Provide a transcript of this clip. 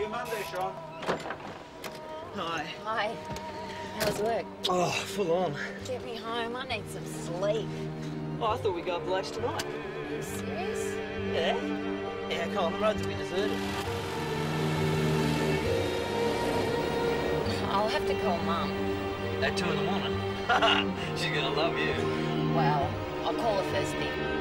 you Monday, Sean. Hi. Hi. How's work? Oh, full on. Get me home. I need some sleep. Oh, I thought we'd go up the lakes tonight. Are you serious? Yeah? Yeah, come on, the roads will be deserted. I'll have to call Mum. At 2 in the morning? She's gonna love you. Well, I'll call her first thing.